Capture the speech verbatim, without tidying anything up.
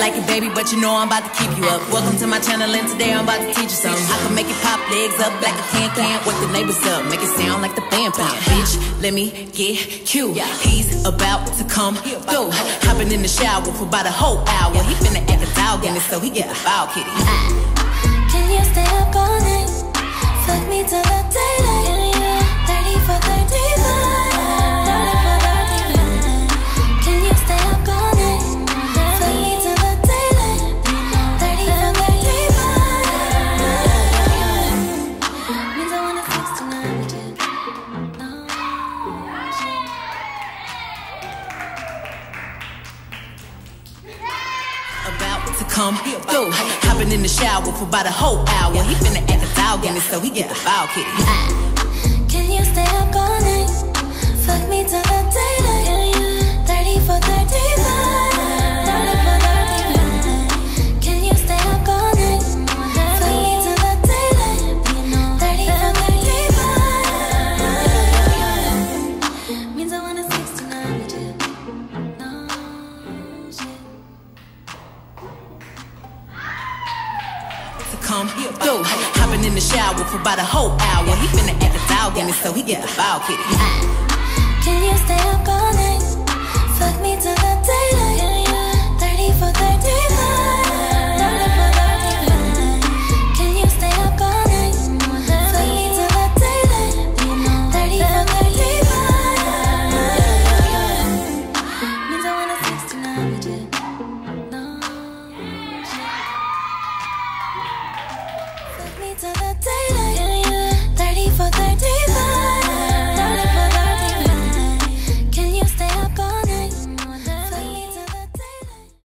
like it, baby, but you know I'm about to keep you up. Welcome to my channel, and today I'm about to teach you something. I can make it pop, legs up like a can-can. Wake the neighbors up, make it sound like the band playing. Bitch, let me get cute. He's about to come through. Hopping in the shower for about a whole hour. He finna act a dog in it, so he get a foul kitty. Can you stay up all night? Fuck me till the daylight. thirty for thirty-five. Can you stay up all night? Fuck me till the daylight. thirty for thirty-five. Means I wanna sex tonight with you. About to come through. Hopping in the shower for about a whole hour. He finna act a dog in it, so he get the foul kitty. Can you stay up all night? Fuck me till the daylight. thirty for thirty-five. Can you stay up all night? Fuck me till the daylight. thirty for thirty-five. Means I wanna sex tonight with you. No shit. To come through. Hopping in the shower for about a whole hour. He finna act a dog in it, so he get the foul kitty. Can you stay up all